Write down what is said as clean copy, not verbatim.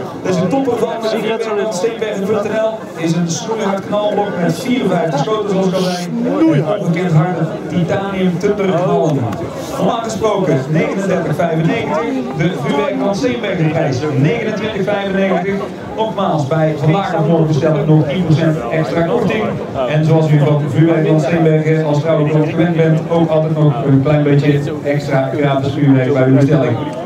Dat is de topper van Steenbergen.nl. Is een snoeihard knalblok met 54 schotels zoals ik al zei. Een ongekend harde titanium thunder knallen. Normaal gesproken 39,95. De vuurwerk van Steenbergen prijs 29,95. Nogmaals, bij vandaag en morgen bestellen nog 10% extra korting. En zoals u van vuurwerk van Steenbergen als trouwens gewend bent, ook altijd nog een klein beetje extra gratis vuurwerk bij uw bestelling.